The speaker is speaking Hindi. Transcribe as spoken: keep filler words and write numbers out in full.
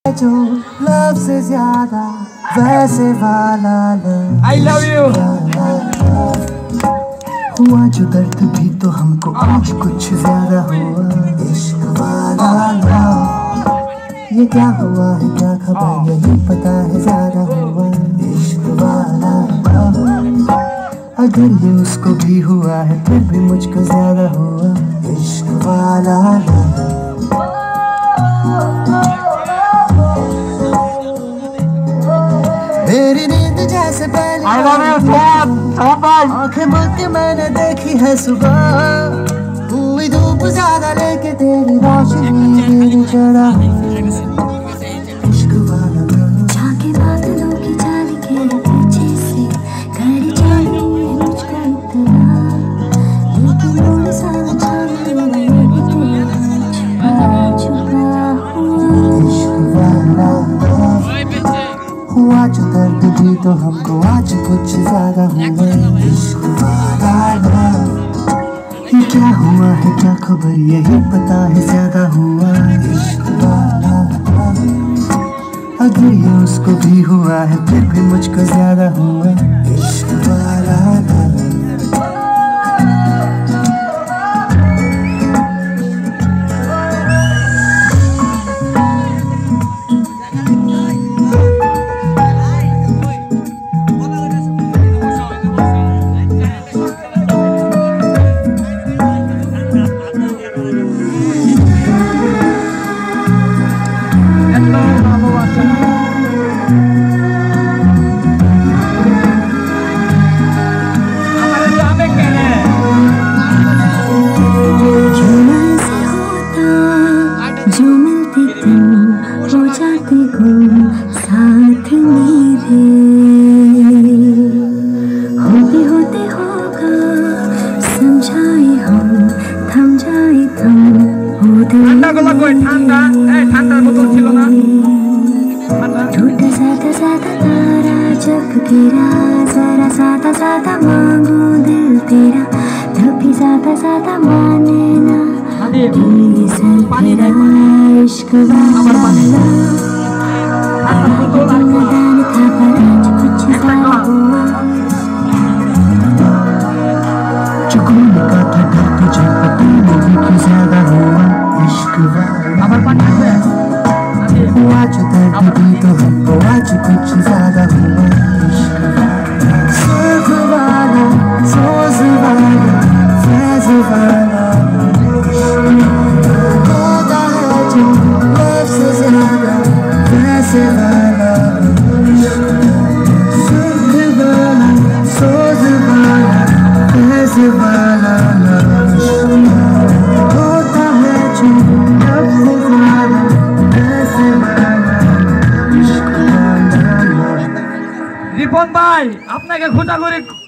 जो लव से ज्यादा वैसे वाला लव। I love you. हुआ जो दर्द भी तो हमको आज कुछ ज्यादा हुआ, इश्क वाला लव। ये क्या हुआ है क्या खबर यही पता है, ज्यादा हुआ इश्क वाला लव। अगर ये उसको भी हुआ है फिर भी मुझको ज्यादा हुआ इश्क वाला लव। मेरी नींद जैसे पहले आंखें मूंद के मैंने देखी है सुबह, हुई धूप ज्यादा लेके तेरी रोशनी मेरी चढ़ा इश्क वाला लव। झांके बादलों की जाल के पीछे से घर जाने मुझको इतना, लेकिन उड़ सा छाने छुपा छुपा इश्क वाला लव। हुआ जो दर्द भी तो हमको आज कुछ ज्यादा हुआ इश्क वाला लव। ये क्या हुआ है क्या खबर यही पता है, ज्यादा हुआ इश्क वाला लव। अगर ये उसको भी हुआ है फिर भी मुझको ज्यादा हुआ इश्क वाला लव। जो मिलते तुम हो जाते गुम साथ मेरे, होते होते होगा समझाए हम थम जाए थम होते टूटा सादा सादा तारा जग गिरा, जरा सादा सादा मांगू दिल तेरा, तभी सादा सादा माने ना इश्क वाला लव। नादान था पर आज कुछ ज्यादा हुआ, चुकून का था डर तुझे पता नहीं कि ज्यादा हुआ इश्क वाला। हुआ जो दर्द भी तो हमको आज कुछ ज्यादा हुआ इश्क वाला। सुख वाला सोच वाला फैज वाला होता है जो लव से ज्यादा वैसे वाला। सुख वाला सोच वाला फैज वाला होता है जो लव से ज्यादा वैसे वाला इश्क वाला। রিপন ভাই আপনাকে খোঁজা করে